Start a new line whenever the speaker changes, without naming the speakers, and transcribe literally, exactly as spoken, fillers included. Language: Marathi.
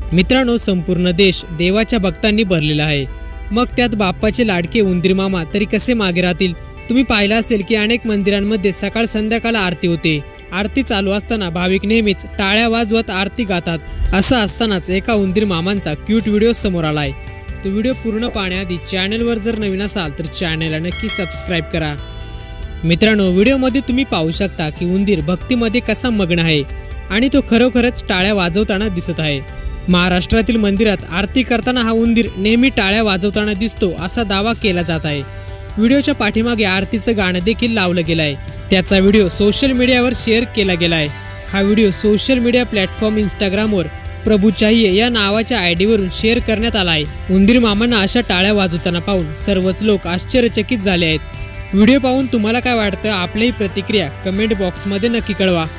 मित्रांनो, संपूर्ण देश देवाच्या भक्तांनी भरलेला आहे, मग त्यात बाप्पाचे लाडके उंदीर मामा तरी कसे मागे राहतील। तुम्ही पाहिलं असेल की अनेक मंदिरांमध्ये सकाळ संध्याकाळ आरती होते। आरती चालू असताना भाविक नेहमीच टाळ्या वाजवत आरती गातात। असं असतानाच एका उंदीर मामांचा क्यूट व्हिडिओ समोर आलाय। तो व्हिडिओ पूर्ण पाहण्याआधी चॅनलवर जर नवीन असाल तर चॅनलला नक्की सबस्क्राइब करा। मित्रांनो, व्हिडिओमध्ये तुम्ही पाहू शकता की उंदीर भक्तीमध्ये कसा मग्न आहे आणि तो खरोखरच टाळ्या वाजवताना दिसत आहे। महाराष्ट्रातील मंदिरात आरती करताना हा उंदीर नेहमी टाळ्या वाजवताना दिसतो असा दावा केला जात आहे। व्हिडिओच्या पाठीमागे आरतीचं गाणं देखील लावलं गेलं आहे। त्याचा व्हिडिओ सोशल मीडियावर शेअर केला गेला आहे। हा व्हिडिओ सोशल मीडिया प्लॅटफॉर्म इंस्टाग्रामवर प्रभू चाहिए या नावाच्या आयडीवरून शेअर करण्यात आला आहे। उंदीर मामांना अशा टाळ्या वाजवताना पाहून सर्वच लोक आश्चर्यचकित झाले आहेत। व्हिडिओ पाहून तुम्हाला काय वाटतं, आपलीही प्रतिक्रिया कमेंट बॉक्समध्ये नक्की कळवा।